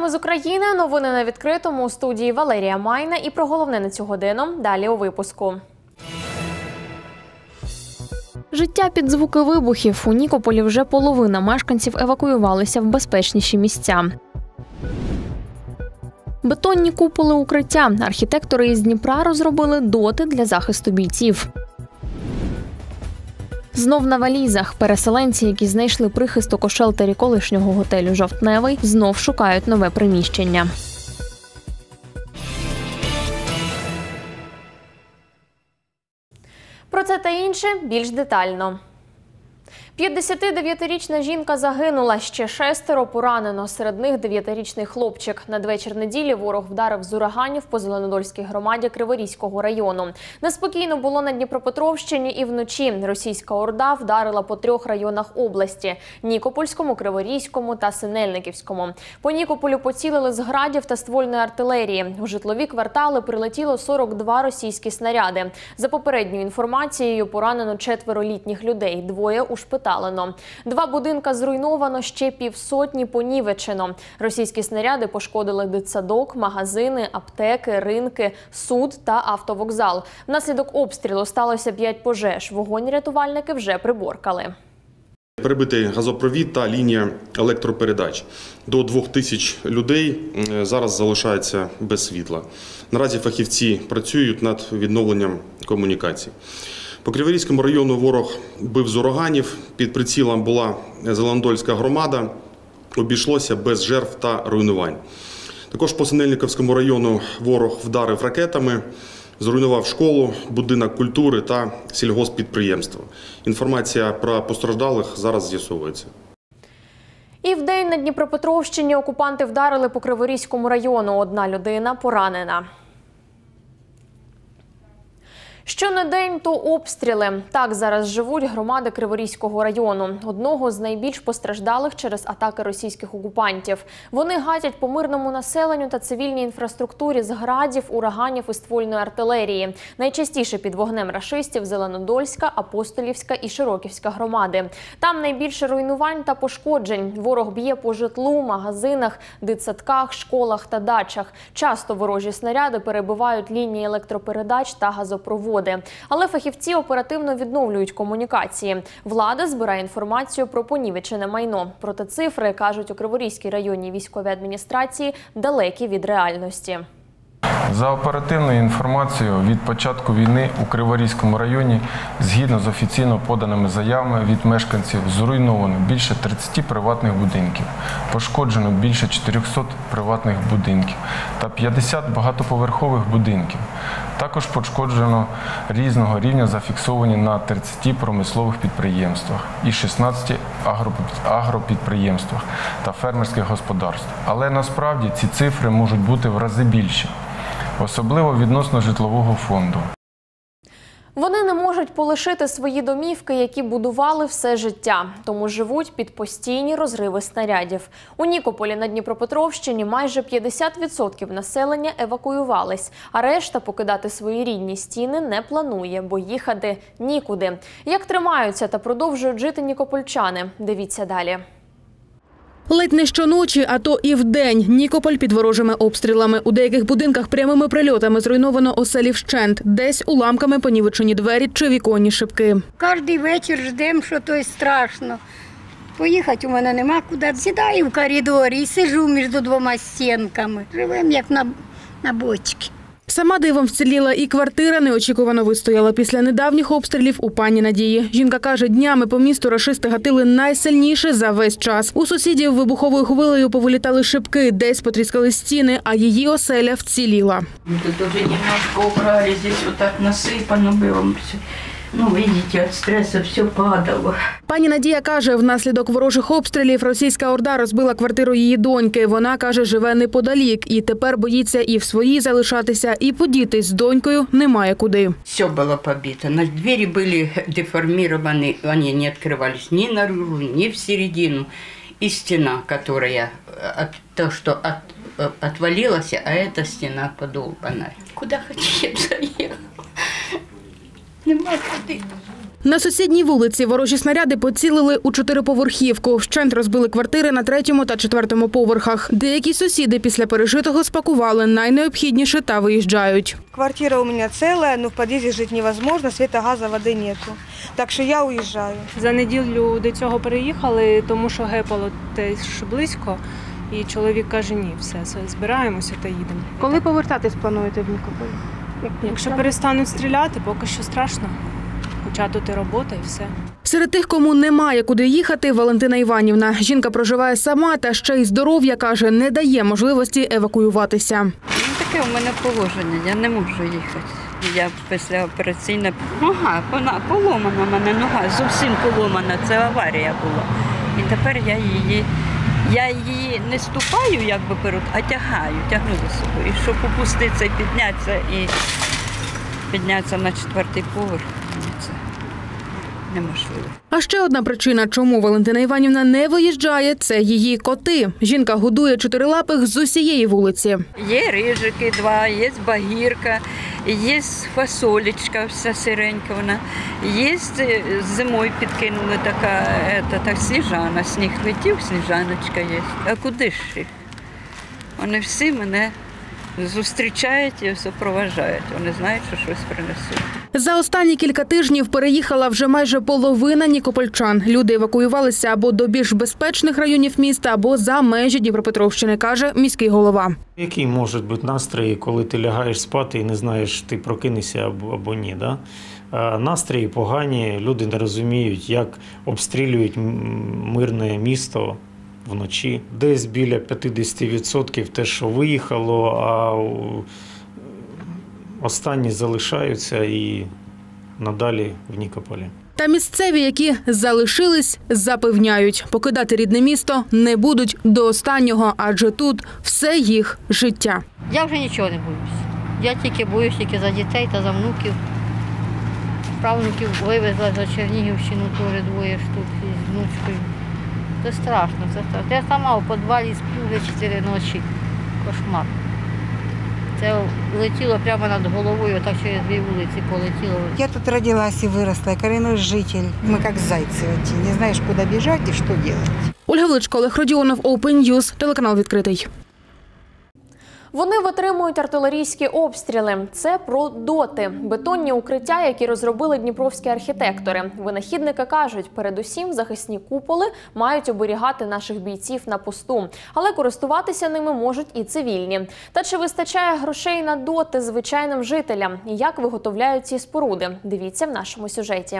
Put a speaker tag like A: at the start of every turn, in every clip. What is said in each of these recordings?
A: Вітаємо з України. Новини на відкритому. У студії Валерія Майна. І про головне на цю годину далі у випуску. Життя під звуки вибухів. У Нікополі вже половина мешканців евакуювалися в безпечніші місця. Бетонні куполи укриття. Архітектори із Дніпра розробили доти для захисту бійців. Знов на валізах. Переселенці, які знайшли прихисток у шелтері колишнього готелю «Жовтневий», знов шукають нове приміщення. Про це та інше більш детально. 59-річна жінка загинула, ще 6 поранено, серед них 9-річний хлопчик. Надвечір неділі ворог вдарив з ураганів по Зеленодольській громаді Криворізького району. Неспокійно було на Дніпропетровщині і вночі. Російська орда вдарила по 3 районах області – Нікопольському, Криворізькому та Синельниківському. По Нікополю поцілили з градів та ствольної артилерії. У житлові квартали прилетіло 42 російські снаряди. За попередньою інформацією, поранено 4-літніх людей, 2 ушпиталено. 2 будинка зруйновано, ще півсотні понівечено. Російські снаряди пошкодили дитсадок, магазини, аптеки, ринки, суд та автовокзал. Внаслідок обстрілу сталося 5 пожеж. Вогонь рятувальники вже приборкали.
B: Перебитий газопровід та лінія електропередач. До 2000 людей зараз залишається без світла. Наразі фахівці працюють над відновленням комунікацій. По Криворізькому району ворог бив з ураганів, під прицілом була Зеленодольська громада, обійшлося без жертв та руйнувань. Також по Синельниківському району ворог вдарив ракетами, зруйнував школу, будинок культури та сільгосппідприємство. Інформація про постраждалих зараз з'ясовується.
A: І вдень на Дніпропетровщині окупанти вдарили по Криворізькому району. 1 людина поранена. Що не день, то обстріли. Так зараз живуть громади Криворізького району, одного з найбільш постраждалих через атаки російських окупантів. Вони гатять по мирному населенню та цивільній інфраструктурі з градів, ураганів і ствольної артилерії. Найчастіше під вогнем рашистів Зеленодольська, Апостолівська і Широківська громади. Там найбільше руйнувань та пошкоджень. Ворог б'є по житлу, магазинах, дитсадках, школах та дачах. Часто ворожі снаряди перебивають лінії електропередач та газопроводу. Але фахівці оперативно відновлюють комунікації. Влада збирає інформацію про понівечене майно. Проте цифри, кажуть у Криворізькій районній військовій адміністрації, далекі від реальності.
C: За оперативною інформацією, від початку війни у Криворізькому районі, згідно з офіційно поданими заявами від мешканців, зруйновано більше 30 приватних будинків, пошкоджено більше 400 приватних будинків та 50 багатоповерхових будинків. Також пошкоджено різного рівня зафіксовані на 30 промислових підприємствах і 16 агропідприємствах та фермерських господарств. Але насправді ці цифри можуть бути в рази більші, особливо відносно житлового фонду.
A: Вони не можуть полишити свої домівки, які будували все життя, тому живуть під постійні розриви снарядів. У Нікополі на Дніпропетровщині майже 50% населення евакуювались, а решта покидати свої рідні стіни не планує, бо їхати нікуди. Як тримаються та продовжують жити нікопольчани? Дивіться далі.
D: Ледь не щоночі, а то і вдень. Нікополь під ворожими обстрілами. У деяких будинках прямими прильотами зруйновано оселі вщент. Десь уламками понівечені двері чи віконні шибки.
E: Кожний вечір ждемо, що то страшно. Поїхати у мене нема куди. Сідаю в коридорі і сиджу між 2 стінками. Живемо як на бочці.
D: Сама дивом вціліла і квартира неочікувано вистояла після недавніх обстрілів у пані Надії. Жінка каже, днями по місту рашисти гатили найсильніше за весь час. У сусідів вибуховою хвилею повилітали шибки, десь потріскали стіни, а її оселя вціліла.
F: Тут вже немножко убрали, здесь вот так насипано було все. Ну, видите, від стресу все падало.
D: Пані Надія каже, внаслідок ворожих обстрілів російська орда розбила квартиру її доньки. Вона, каже, живе неподалік і тепер боїться і в своїй залишатися, і подітись з донькою немає куди.
F: Все було побито. На двері були деформовані, вони не відкривались ні наружу, ні всередину. І стіна, яка, то, що отвалилась, а ця стіна подолбана. Куди хотіли, заїхала. Нема куди.
D: На сусідній вулиці ворожі снаряди поцілили у 4-поверхівку. Вщент розбили квартири на 3-му та 4-му поверхах. Деякі сусіди після пережитого спакували найнеобхідніше та виїжджають.
G: Квартира у меня целая, но в подъезде жить невозможно, света, газа, воды нету. Так що я уїжджаю.
H: За неділю до цього переїхали, тому що гепало теж близько. І чоловік каже, ні, все, збираємося та їдемо.
D: Коли повертатись плануєте в Нікополь?
H: Якщо перестануть стріляти, поки що страшно. Хоча тут і робота, і все.
D: Серед тих, кому немає куди їхати, Валентина Іванівна. Жінка проживає сама та ще й здоров'я, каже, не дає можливості евакуюватися.
I: Таке у мене положення, я не можу їхати. Я післяопераційна нога, поломана в мене нога, зовсім поломана, це аварія була. І тепер я її не ступаю, якби перед, а тягну за собою. І щоб опуститися і піднятися на 4-й поверх, це неможливо.
D: А ще одна причина, чому Валентина Іванівна не виїжджає – це її коти. Жінка годує 4-лапих з усієї вулиці.
I: Є рижики 2, є багірка, є фасолечка вся сиренька вона, є зимою підкинули така сніжана, сніг летів, сніжаночка є. А куди ж їх? Вони всі мене зустрічають і супроводжують. Вони знають, що щось принесуть.
D: За останні кілька тижнів переїхала вже майже половина нікопольчан. Люди евакуювалися або до більш безпечних районів міста, або за межі Дніпропетровщини, каже міський голова.
J: Який можуть бути настрої, коли ти лягаєш спати і не знаєш, ти прокинешся або ні, да? Настрої погані, люди не розуміють, як обстрілюють мирне місто вночі. Десь біля 50% те, що виїхало, а останні залишаються і надалі в Нікополі.
D: Та місцеві, які залишились, запевняють, покидати рідне місто не будуть до останнього, адже тут все їх життя.
K: Я вже нічого не боюсь. Я тільки боюсь за дітей та за внуків. Правнуків вивезла за Чернігівщину, теж 2 штук з внучкою. Це страшно, це страшно. Я сама у підвалі сплю вже 4 ночі. Кошмар. Це летіло прямо над головою, так через 2 вулиці полетіло.
G: Я тут родилась и выросла, я коренной житель. Мы как зайцы эти, не знаешь, куда бежать и что делать.
D: Ольга Величко, Олег Родіонов, Open News, телеканал «Відкритий».
A: Вони витримують артилерійські обстріли. Це про доти – бетонні укриття, які розробили дніпровські архітектори. Винахідники кажуть, передусім захисні куполи мають оберігати наших бійців на посту. Але користуватися ними можуть і цивільні. Та чи вистачає грошей на доти звичайним жителям? І як виготовляють ці споруди? Дивіться в нашому сюжеті.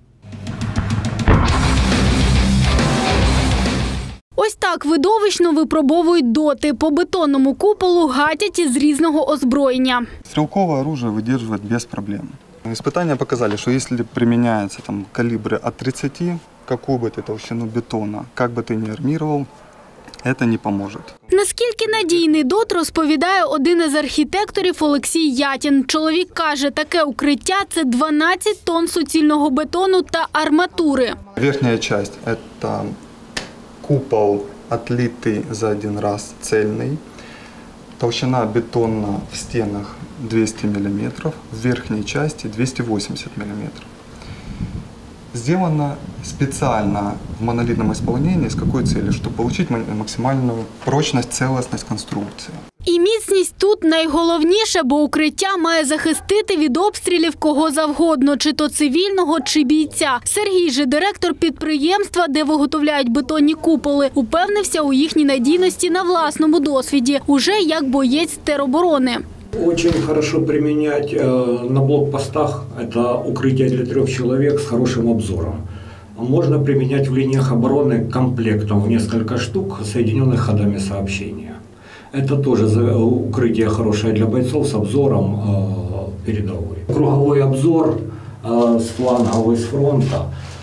L: Ось так видовищно випробовують доти. По бетонному куполу гатять із різного озброєння.
M: Стрелковое оружие выдерживает без проблем. Испытания показали, что если применяются калибры от 30, какую бы ты толщину бетона, как бы ты ни армировал, это не поможет.
L: Наскільки надійний дот, розповідає один із архітекторів Олексій Ятін. Чоловік каже, таке укриття – це 12 тонн суцільного бетону та арматури.
M: Верхняя часть – это купол, отлитый за один раз, цельный. Толщина бетона в стенах 200 мм, в верхней части 280 мм. Сделано специально в монолитном исполнении. С какой целью? Чтобы получить максимальную прочность, целостность конструкции.
L: І міцність тут найголовніше, бо укриття має захистити від обстрілів кого завгодно, чи то цивільного, чи бійця. Сергій же, директор підприємства, де виготовляють бетонні куполи, упевнився у їхній надійності на власному досвіді, уже як боєць тероборони.
N: Очень хорошо применять на блокпостах, это укрытие для 3 человек с хорошим обзором. Можно применять в линиях обороны комплектом в несколько штук, соединенных ходами сообщения. Это тоже укрытие хорошее для бойцов с обзором передовой. Круговой обзор с флангов, с фронта.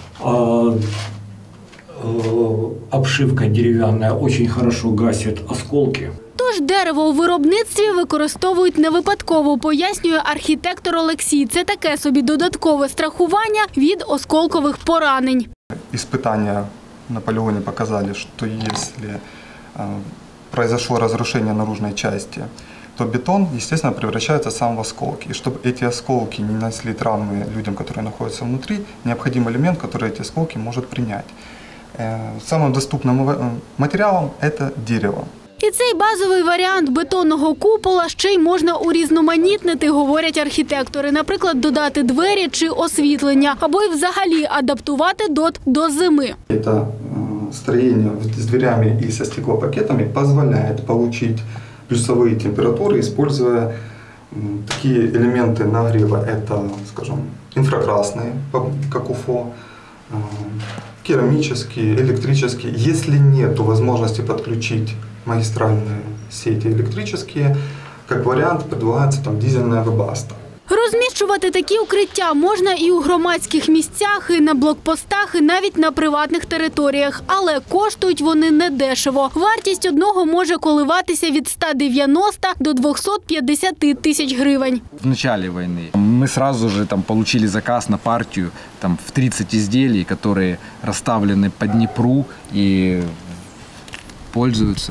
N: Обшивка деревянная очень хорошо гасит осколки.
L: Тож дерево у виробництві використовують не випадково, пояснює архітектор Олексій. Це таке собі додаткове страхування від осколкових поранень.
M: Испытания на полигоне показали, что если произошло разрушение наружной части, то бетон, естественно, превращается сам в осколки. И чтобы эти осколки не нанесли травмы людям, которые находятся внутри, необходим элемент, который эти осколки может принять. Самым доступным материалом это дерево.
L: І цей базовий варіант бетонного купола ще й можна урізноманітнити, говорять архітектори. Наприклад, додати двері чи освітлення, або й взагалі адаптувати ДОТ до зими.
M: Это строение с дверями и со стеклопакетами позволяет получить плюсовые температуры, используя такие элементы нагрева. Это, скажем, инфракрасные, как УФО, керамические, электрические. Если нет возможности подключить магистральные сети электрические, как вариант предлагается там дизельная вебаста.
L: Розміщувати такі укриття можна і у громадських місцях, і на блокпостах, і навіть на приватних територіях. Але коштують вони недешево. Вартість одного може коливатися від 190 до 250 тисяч гривень.
O: В начале войны мы сразу же получили заказ на партию в 30 изделий, которые расставлены по Днепру и пользуются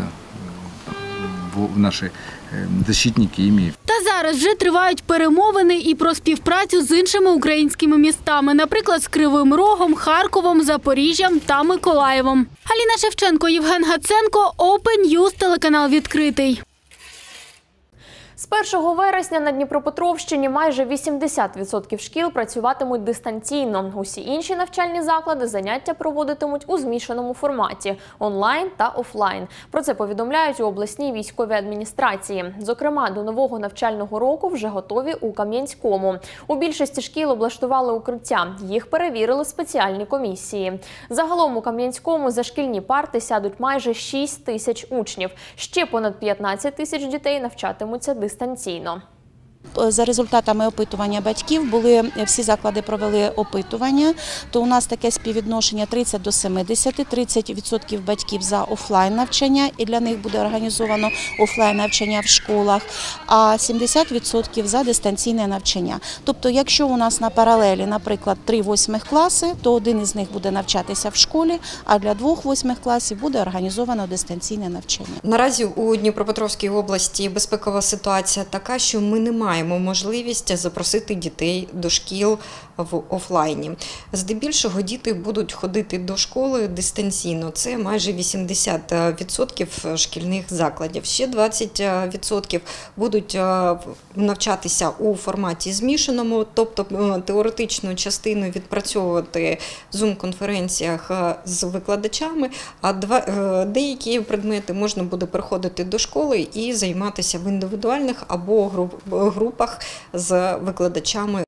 O: наши защитники ими.
L: Та зараз вже тривають перемовини і про співпрацю з іншими українськими містами, наприклад, з Кривим Рогом, Харковом, Запоріжжям та Миколаєвом. Аліна Шевченко, Євген Гаценко, Open News, телеканал «Відкритий».
A: З 1 вересня на Дніпропетровщині майже 80% шкіл працюватимуть дистанційно. Усі інші навчальні заклади заняття проводитимуть у змішаному форматі – онлайн та офлайн. Про це повідомляють у обласній військовій адміністрації. Зокрема, до нового навчального року вже готові у Кам'янському. У більшості шкіл облаштували укриття. Їх перевірили спеціальні комісії. Загалом у Кам'янському за шкільні парти сядуть майже 6 тисяч учнів. Ще понад 15 тисяч дітей навчатимуться дистанційно.
P: За результатами опитування батьків всі заклади провели опитування, то у нас таке співвідношення 30 до 70, 30% батьків за офлайн навчання, і для них буде організовано офлайн навчання в школах, а 70% за дистанційне навчання. Тобто, якщо у нас на паралелі, наприклад, 3 8 класи, то один із них буде навчатися в школі, а для 2 8 класів буде організовано дистанційне навчання.
Q: Наразі у Дніпропетровській області безпекова ситуація така, що ми не маємо можливість запросити дітей до шкіл в офлайні. Здебільшого діти будуть ходити до школи дистанційно. Це майже 80% шкільних закладів. Ще 20% будуть навчатися у форматі змішаному, тобто теоретичну частину відпрацьовувати в Zoom-конференціях з викладачами, а деякі предмети можна буде приходити до школи і займатися в індивідуальних або групах з викладачами.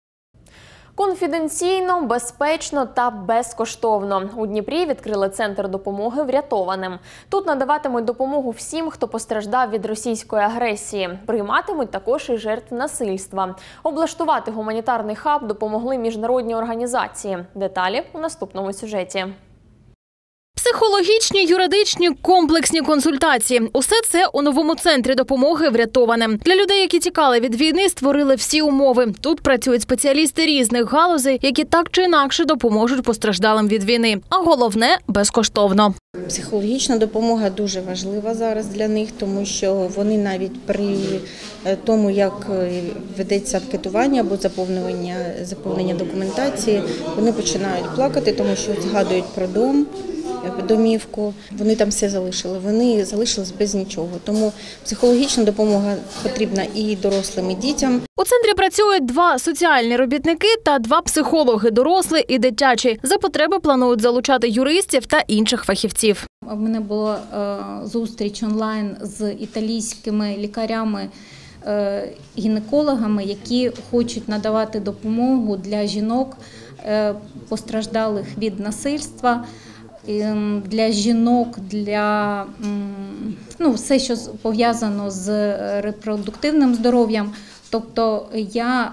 A: Конфіденційно, безпечно та безкоштовно. У Дніпрі відкрили центр допомоги врятованим. Тут надаватимуть допомогу всім, хто постраждав від російської агресії. Прийматимуть також і жертв насильства. Облаштувати гуманітарний хаб допомогли міжнародні організації. Деталі у наступному сюжеті.
L: Психологічні, юридичні, комплексні консультації – усе це у новому центрі допомоги врятованим. Для людей, які тікали від війни, створили всі умови. Тут працюють спеціалісти різних галузей, які так чи інакше допоможуть постраждалим від війни. А головне – безкоштовно.
R: Психологічна допомога дуже важлива зараз для них, тому що вони навіть при тому, як ведеться анкетування або заповнення документації, вони починають плакати, тому що згадують про домівку. Вони там все залишили, вони залишились без нічого. Тому психологічна допомога потрібна і дорослим, і дітям.
L: У центрі працюють 2 соціальні робітники та 2 психологи – дорослий і дитячий. За потреби планують залучати юристів та інших фахівців.
S: У мене була зустріч онлайн з італійськими лікарями, гінекологами, які хочуть надавати допомогу для жінок, постраждалих від насильства, для жінок, для все, що пов'язано з репродуктивним здоров'ям. Тобто я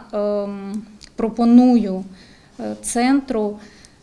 S: пропоную центру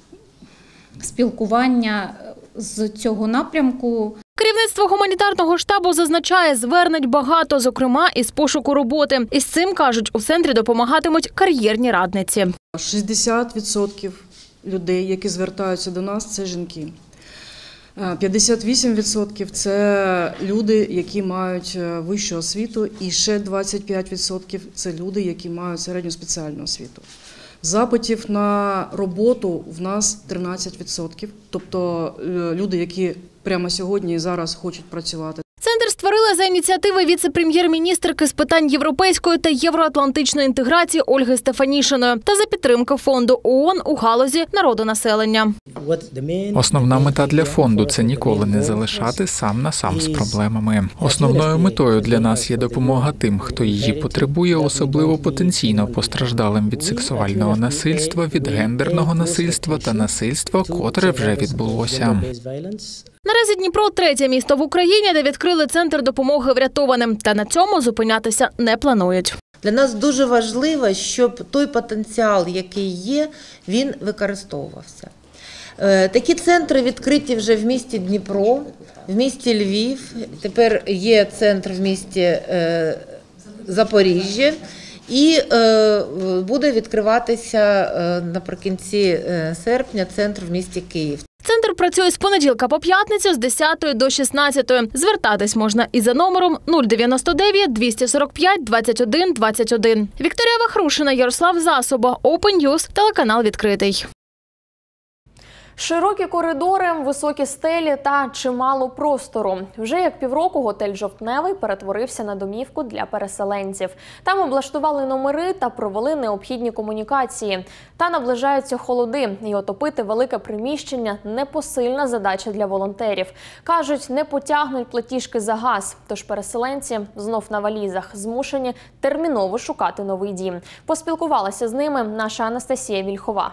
S: спілкування з цього напрямку.
L: Керівництво гуманітарного штабу зазначає, звернень багато, зокрема із пошуку роботи. І з цим, кажуть, у центрі допомагатимуть кар'єрні радниці.
T: 60% людей, які звертаються до нас, це жінки. 58% – це люди, які мають вищу освіту, і ще 25% – це люди, які мають середню спеціальну освіту. Запитів на роботу в нас 13%, тобто люди, які прямо сьогодні і зараз хочуть працювати.
L: Центр створила за ініціативи віце-прем'єр-міністрки з питань європейської та євроатлантичної інтеграції Ольги Стефанішиної та за підтримки фонду ООН у галузі народонаселення.
U: Основна мета для фонду – це ніколи не залишати сам на сам з проблемами. Основною метою для нас є допомога тим, хто її потребує, особливо потенційно постраждалим від сексуального насильства, від гендерного насильства та насильства, котре вже відбулося.
L: Наразі Дніпро – третє місто в Україні, де відкрили центр допомоги врятованим. Та на цьому зупинятися не планують.
V: Для нас дуже важливо, щоб той потенціал, який є, він використовувався. Такі центри відкриті вже в місті Дніпро, в місті Львів, тепер є центр в місті Запоріжжя і буде відкриватися наприкінці серпня центр в місті Київ.
L: Центр працює з понеділка по п'ятницю з 10 до 16. Звертатись можна і за номером 099 245 21 21. Вікторія Вахрушина, Ярослав Засоба, Open News, телеканал «Відкритий».
A: Широкі коридори, високі стелі та чимало простору. Вже як півроку готель «Жовтневий» перетворився на домівку для переселенців. Там облаштували номери та провели необхідні комунікації. Та наближаються холоди, і отопити велике приміщення – непосильна задача для волонтерів. Кажуть, не потягнуть платіжки за газ, тож переселенці знов на валізах змушені терміново шукати новий дім. Поспілкувалася з ними наша Анастасія Вільхова.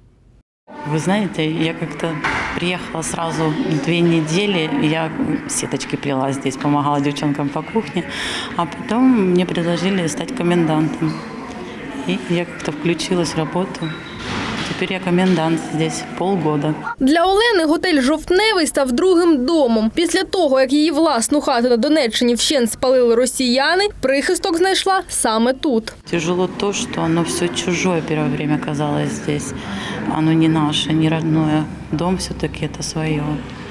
W: Вы знаете, я как-то приехала сразу 2 недели, я сеточки плела здесь, помогала девчонкам по кухне, а потом мне предложили стать комендантом. И я как-то включилась в работу. Теперь я комендант здесь полгода.
L: Для Олени готель «Жовтневий» став другим домом. Після того, як її власну хату на Донеччині вщент спалили росіяни, прихисток знайшла саме тут.
W: Тяжело то, что оно все чужое первое время казалось здесь. Оно не наше, не родное. Дом все-таки это свое.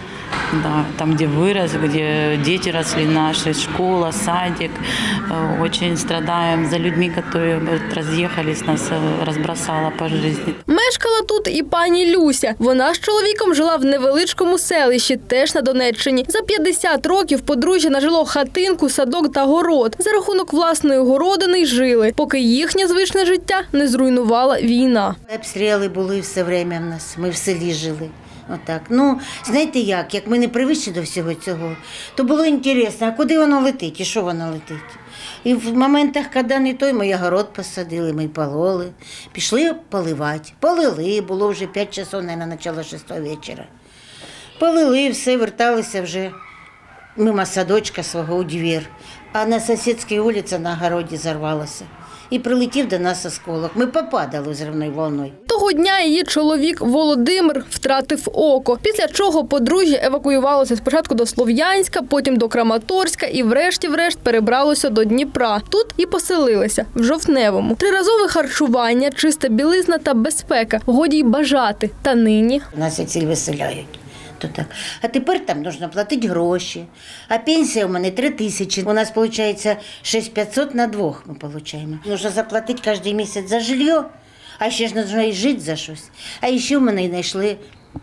W: Да, там, где вырос, где дети росли наши, школа, садик. Очень страдаем за людьми, которые разъехались, нас разбросало по жизни.
L: Мешкала тут і пані Люся. Вона з чоловіком жила в невеличкому селищі, теж на Донеччині. За 50 років подружжя нажило хатинку, садок та город. За рахунок власної городини й жили, поки їхнє звичне життя не зруйнувала війна.
X: Обстріли були все время в нас, ми в селі жили. Отак. Ну, знаєте як ми не привикли до всього цього, то було цікаво, а куди воно летить і що воно летить. І в моментах, коли не той, ми огород посадили, ми пололи, пішли поливати. Полили, було вже 5 часов, мабуть, начало 6 вечора. Полили, все, верталися вже мимо садочка свого у двір, а на сусідській вулиці на огороді зарвалося. І прилетів до нас осколок. Ми попадали взривною волною.
L: Того дня її чоловік Володимир втратив око, після чого подружжя евакуювалося спочатку до Слов'янська, потім до Краматорська і врешті-решт перебралося до Дніпра. Тут і поселилися, в Жовтневому. Триразове харчування, чиста білизна та безпека. Годі й бажати. Та нині...
X: Нас і ціль виселяють. То так. А тепер там потрібно платити гроші. А пенсія у мене 3 тисячі. У нас виходить 6500 на двох ми отримуємо. Потрібно заплатити кожен місяць за житло, а ще ж потрібно і жити за щось. А ще в мене знайшли,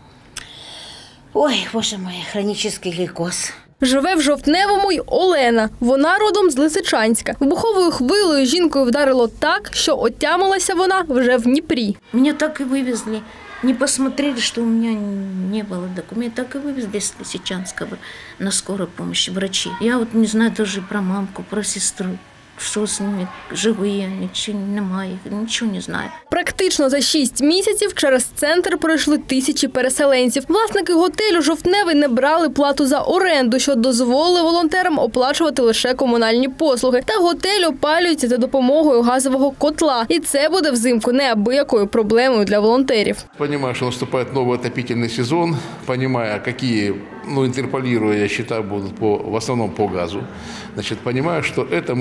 X: ой, боже мой, хронічний лейкоз.
L: Живе в Жовтневому й Олена. Вона родом з Лисичанська. Вибуховою хвилею жінкою вдарило так, що отямилася вона вже в Дніпрі.
Y: Мене так і вивезли. Не посмотрели, что у меня не было документов, так и вывезли из Лисичанского на скорой помощи врачи. Я вот не знаю даже про мамку, про сестру. Що з ними, живі, нічого немає, нічого не знаю.
L: Практично за 6 місяців через центр пройшли тисячі переселенців. Власники готелю «Жовтневий» не брали плату за оренду, що дозволило волонтерам оплачувати лише комунальні послуги. Та готель опалюється за допомогою газового котла. І це буде взимку неабиякою проблемою для волонтерів.
Z: Понимаю, что наступает новый отопительный сезон, понимая, какие, интерполируя, я считаю, будут в основном по газу. Значит, понимаю, что это мы выдержать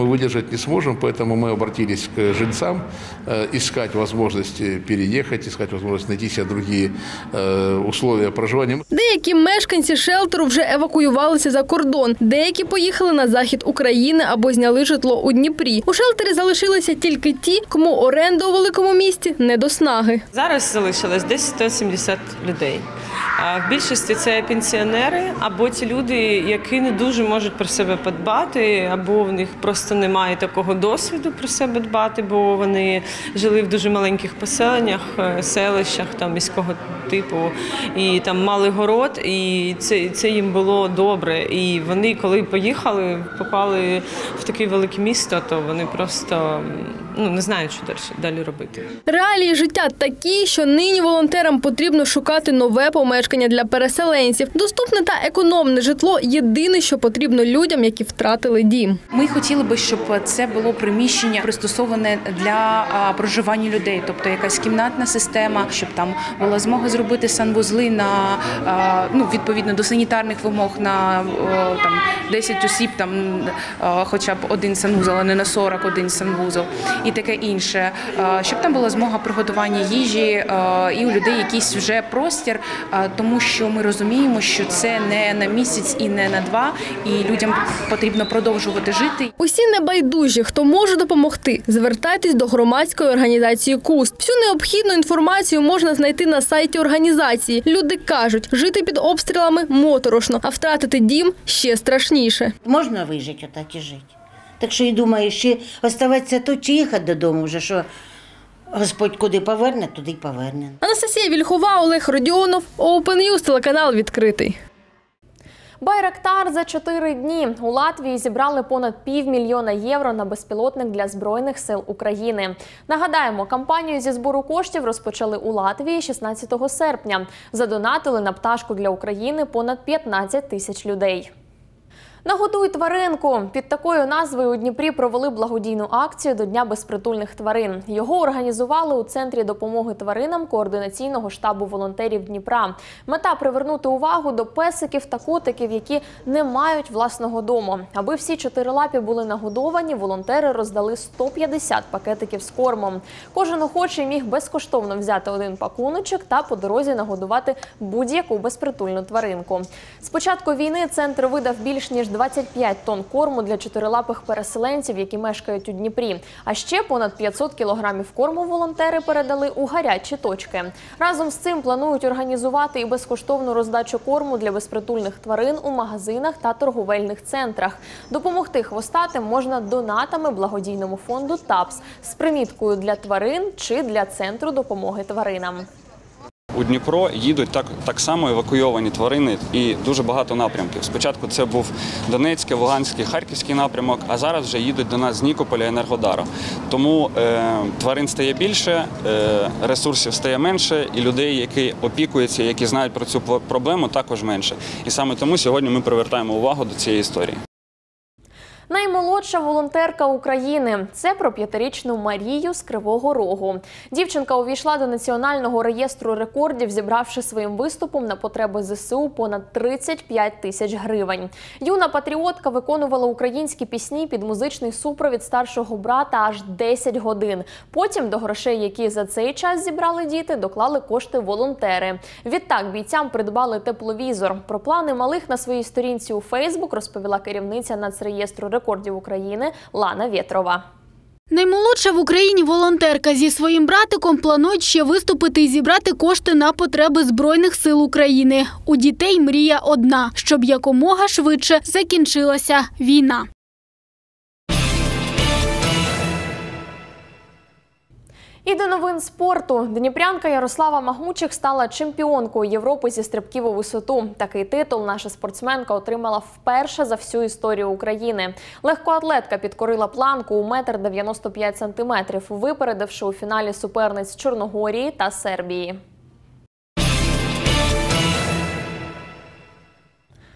Z: сделать не сможем, поэтому мы обратились к жильцам, искать возможность переехать, искать возможность найти себе другие условия проживания.
B: Деякі мешканці шелтеру вже евакуювалися за кордон, деякі поїхали на захід України або зняли житло у Дніпрі. У шелтері залишилися тільки ті, кому оренда у великому місті не до снаги.
C: Зараз залишилось десь 170 людей. В більшості це пенсіонери або ті люди, які не дуже можуть про себе подбати, або в них просто немає такого досвіду про себе дбати, бо вони жили в дуже маленьких поселеннях, селищах там, міського типу, і там мали город, і це їм було добре. І вони, коли поїхали, попали в таке велике місто, то вони просто не знають, що далі робити.
B: Реалії життя такі, що нині волонтерам потрібно шукати нове помешкання для переселенців. Доступне та економне житло – єдине, що потрібно людям, які втратили дім.
E: Ми хотіли би, щоб це було приміщення пристосоване для проживання людей, тобто якась кімнатна система, щоб там була змога зробити санвузли відповідно до санітарних вимог на 10 осіб, хоча б один санвузол, а не на 41 санвузол. І таке інше, щоб там була змога приготування їжі і у людей якийсь вже простір, тому що ми розуміємо, що це не на місяць і не на 2, і людям потрібно продовжувати жити.
B: Усі небайдужі, хто може допомогти, звертайтесь до громадської організації «Куст». Всю необхідну інформацію можна знайти на сайті організації. Люди кажуть, жити під обстрілами моторошно, а втратити дім ще страшніше.
X: Можна вижити отак і жити. Так що і думаю, чи оставатися тут, чи їхати додому вже, що Господь куди поверне, туди й поверне.
B: Анастасія Вільхова, Олег Родіонов, Open News, телеканал «Відкритий».
A: Байрактар за 4 дні. У Латвії зібрали понад $500 000 євро на безпілотник для Збройних сил України. Нагадаємо, кампанію зі збору коштів розпочали у Латвії 16 серпня. Задонатили на пташку для України понад 15 тисяч людей. «Нагодуй тваринку» – під такою назвою у Дніпрі провели благодійну акцію до Дня безпритульних тварин. Його організували у Центрі допомоги тваринам Координаційного штабу волонтерів Дніпра. Мета – привернути увагу до песиків та котиків, які не мають власного дому. Аби всі чотирилапі були нагодовані, волонтери роздали 150 пакетиків з кормом. Кожен охочий міг безкоштовно взяти один пакуночок та по дорозі нагодувати будь-яку безпритульну тваринку. З початку війни центр видав більш ніж 25 тонн корму для чотирилапих переселенців, які мешкають у Дніпрі. А ще понад 500 кілограмів корму волонтери передали у гарячі точки. Разом з цим планують організувати і безкоштовну роздачу корму для безпритульних тварин у магазинах та торговельних центрах. Допомогти хвостатим можна донатами благодійному фонду ТАПС з приміткою «Для тварин» чи «Для центру допомоги тваринам».
F: У Дніпро їдуть так само евакуйовані тварини і дуже багато напрямків. Спочатку це був Донецький, Луганський, Харківський напрямок, а зараз вже їдуть до нас з Нікополя і Енергодару. Тому тварин стає більше, ресурсів стає менше, і людей, які опікуються, які знають про цю проблему, також менше. І саме тому сьогодні ми привертаємо увагу до цієї історії.
A: Наймолодша волонтерка України – це про 5-річну Марію з Кривого Рогу. Дівчинка увійшла до Національного реєстру рекордів, зібравши своїм виступом на потреби ЗСУ понад 35 тисяч гривень. Юна патріотка виконувала українські пісні під музичний супровід старшого брата аж 10 годин. Потім до грошей, які за цей час зібрали діти, доклали кошти волонтери. Відтак бійцям придбали тепловізор. Про плани малих на своїй сторінці у Фейсбук розповіла керівниця Нацреєстру рекордів України Лана Вєтрова.
L: Наймолодша в Україні волонтерка зі своїм братиком планують ще виступити і зібрати кошти на потреби Збройних сил України. У дітей мрія одна – щоб якомога швидше закінчилася війна.
A: І до новин спорту. Дніпрянка Ярослава Магучих стала чемпіонкою Європи зі стрибків у висоту. Такий титул наша спортсменка отримала вперше за всю історію України. Легкоатлетка підкорила планку у 1,95 см, випередивши у фіналі суперниць Чорногорії та Сербії.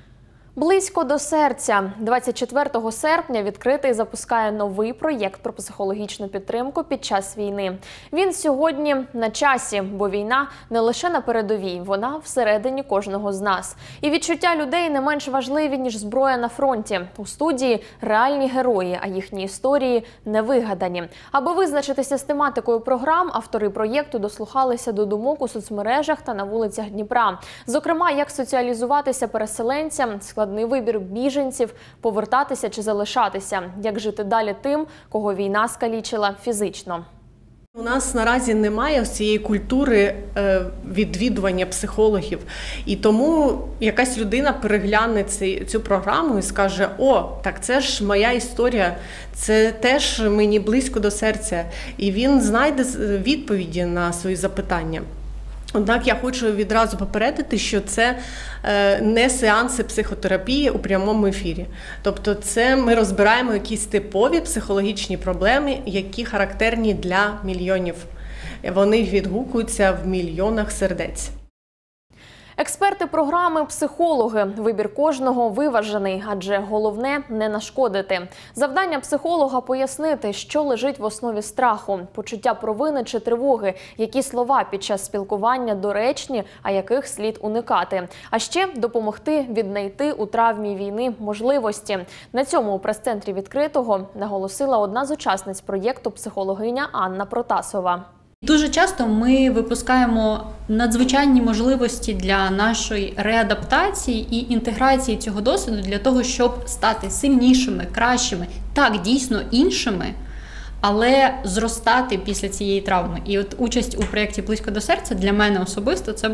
A: Близько до серця. 24 серпня відкритий запускає новий проєкт про психологічну підтримку під час війни. Він сьогодні на часі, бо війна не лише на передовій, вона всередині кожного з нас. І відчуття людей не менш важливі, ніж зброя на фронті. У студії реальні герої, а їхні історії не вигадані. Аби визначитися з тематикою програм, автори проєкту дослухалися до думок у соцмережах та на вулицях Дніпра. Зокрема, як соціалізуватися переселенцям, складний вибір біженців, повертатися чи залишатися, як жити далі тим, кого війна скалічила фізично.
D: У нас наразі немає цієї культури відвідування психологів. І тому якась людина перегляне цю програму і скаже: «О, так це ж моя історія, це теж мені близько до серця». І він знайде відповіді на свої запитання. Однак я хочу відразу попередити, що це не сеанси психотерапії у прямому ефірі. Тобто це ми розбираємо якісь типові психологічні проблеми, які характерні для мільйонів. Вони відгукуються в мільйонах сердець.
A: Експерти програми «Психологи». Вибір кожного виважений, адже головне – не нашкодити. Завдання психолога – пояснити, що лежить в основі страху, почуття провини чи тривоги, які слова під час спілкування доречні, а яких слід уникати. А ще допомогти віднайти у травмі війни можливості. На цьому у прес-центрі відкритого наголосила одна з учасниць проєкту психологиня Анна Протасова.
G: Дуже часто ми випускаємо надзвичайні можливості для нашої реадаптації і інтеграції цього досвіду для того, щоб стати сильнішими, кращими, так, дійсно іншими, але зростати після цієї травми. І от участь у проєкті «Близько до серця» для мене особисто це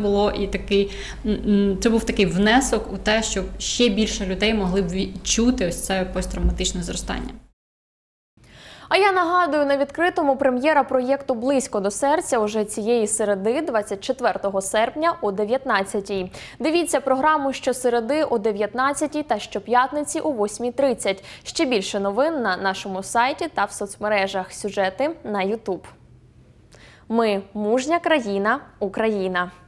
G: був такий внесок у те, щоб ще більше людей могли б відчути ось це посттравматичне зростання.
A: А я нагадую, на відкритому прем'єра проєкту «Близько до серця» уже цієї середи, 24 серпня о 19-й. Дивіться програму щосереди о 19-й та щоп'ятниці о 8:30. Ще більше новин на нашому сайті та в соцмережах. Сюжети на YouTube. Ми – мужня країна, Україна.